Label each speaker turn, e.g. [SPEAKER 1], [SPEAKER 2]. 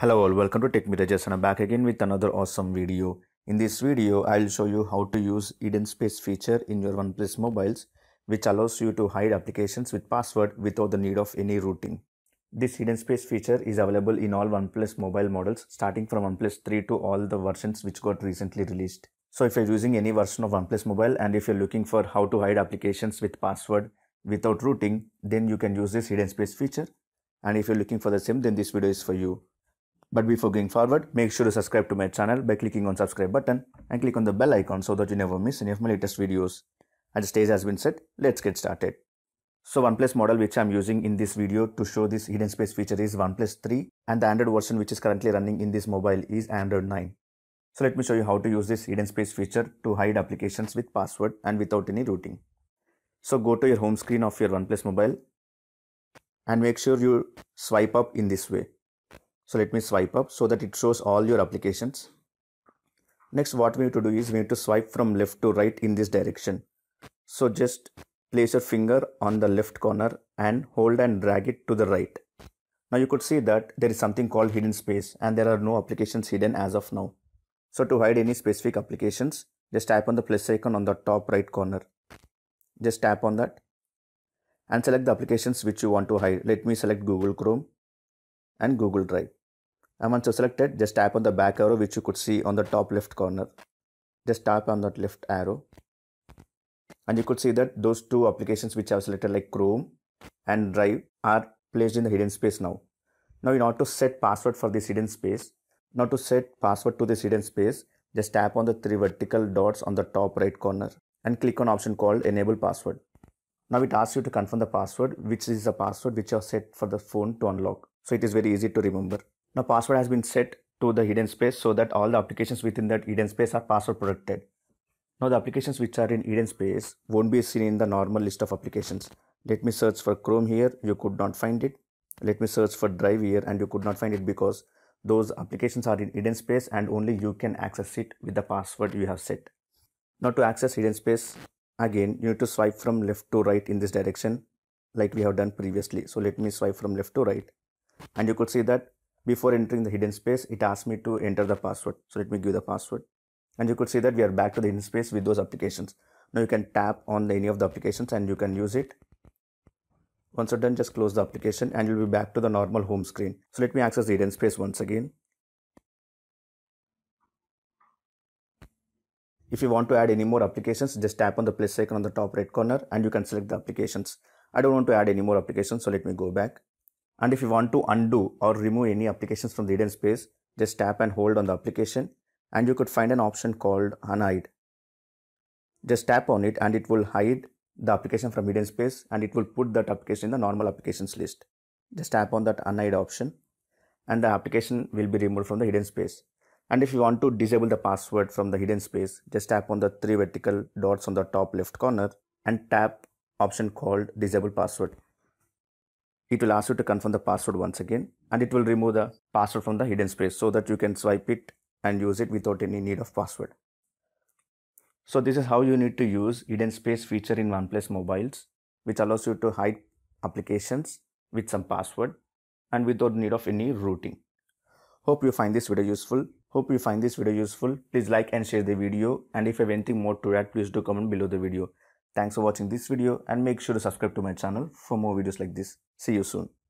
[SPEAKER 1] Hello all, welcome to Tech Mirages and I'm back again with another awesome video. In this video, I'll show you how to use hidden space feature in your OnePlus mobiles, which allows you to hide applications with password without the need of any routing. This hidden space feature is available in all OnePlus mobile models starting from OnePlus 3 to all the versions which got recently released. So if you're using any version of OnePlus mobile and if you're looking for how to hide applications with password without routing, then you can use this hidden space feature. And if you're looking for the same, then this video is for you. But before going forward, make sure to subscribe to my channel by clicking on subscribe button and click on the bell icon so that you never miss any of my latest videos. And the stage has been set, let's get started. So OnePlus model which I am using in this video to show this hidden space feature is OnePlus 3 and the Android version which is currently running in this mobile is Android 9. So let me show you how to use this hidden space feature to hide applications with password and without any routing. So go to your home screen of your OnePlus mobile and make sure you swipe up in this way. So let me swipe up so that it shows all your applications. Next, what we need to do is we need to swipe from left to right in this direction. So just place your finger on the left corner and hold and drag it to the right. Now you could see that there is something called hidden space and there are no applications hidden as of now. So to hide any specific applications, just tap on the plus icon on the top right corner. Just tap on that and select the applications which you want to hide. Let me select Google Chrome and Google Drive. And once you selected, just tap on the back arrow which you could see on the top left corner. Just tap on that left arrow and you could see that those two applications which I have selected like Chrome and Drive are placed in the hidden space now. Now in order to set password for this hidden space, now to set password to this hidden space, just tap on the three vertical dots on the top right corner and click on option called enable password. Now it asks you to confirm the password, which is the password which you have set for the phone to unlock. So it is very easy to remember. Now password has been set to the hidden space so that all the applications within that hidden space are password protected. Now the applications which are in hidden space won't be seen in the normal list of applications. Let me search for Chrome here, you could not find it. Let me search for Drive here and you could not find it because those applications are in hidden space and only you can access it with the password you have set. Now to access hidden space, again you need to swipe from left to right in this direction like we have done previously. So let me swipe from left to right and you could see that before entering the hidden space, it asked me to enter the password. So let me give the password. And you could see that we are back to the hidden space with those applications. Now you can tap on any of the applications and you can use it. Once you're done, just close the application and you'll be back to the normal home screen. So let me access the hidden space once again. If you want to add any more applications, just tap on the plus icon on the top right corner and you can select the applications. I don't want to add any more applications, so let me go back. And if you want to undo or remove any applications from the hidden space, just tap and hold on the application and you could find an option called Unhide. Just tap on it and it will hide the application from hidden space and it will put that application in the normal applications list. Just tap on that Unhide option and the application will be removed from the hidden space. And if you want to disable the password from the hidden space, just tap on the three vertical dots on the top left corner and tap option called disable password. It will ask you to confirm the password once again and it will remove the password from the hidden space so that you can swipe it and use it without any need of password. So this is how you need to use hidden space feature in OnePlus mobiles, which allows you to hide applications with some password and without need of any routing. Hope you find this video useful. Please like and share the video, and if you have anything more to add, please do comment below the video. Thanks for watching this video and make sure to subscribe to my channel for more videos like this. See you soon.